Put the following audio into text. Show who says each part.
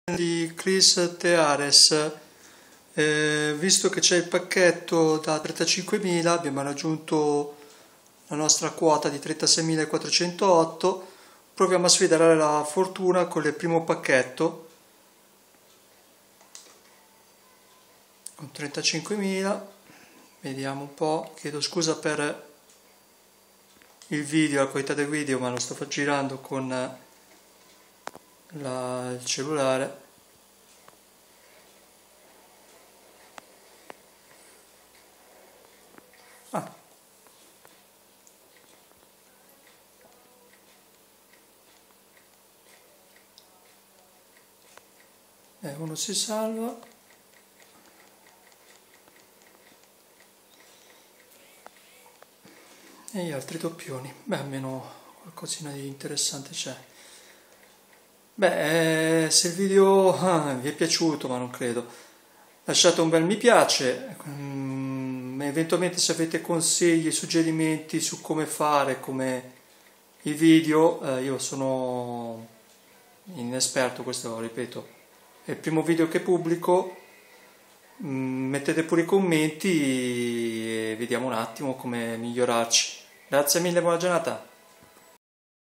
Speaker 1: Di Chris Teares, visto che c'è il pacchetto da 35.000, abbiamo raggiunto la nostra quota di 36.408. Proviamo a sfidare la fortuna con il primo pacchetto con 35.000. Vediamo un po', chiedo scusa per il video, la qualità del video, ma lo sto girando con il cellulare. Uno si salva e gli altri doppioni. Almeno qualcosina di interessante c'è. Se il video vi è piaciuto, ma non credo, lasciate un bel mi piace. Eventualmente se avete consigli, suggerimenti su come fare, come il video, io sono inesperto, questo ripeto, è il primo video che pubblico. Mettete pure i commenti e vediamo un attimo come migliorarci. Grazie mille, buona giornata.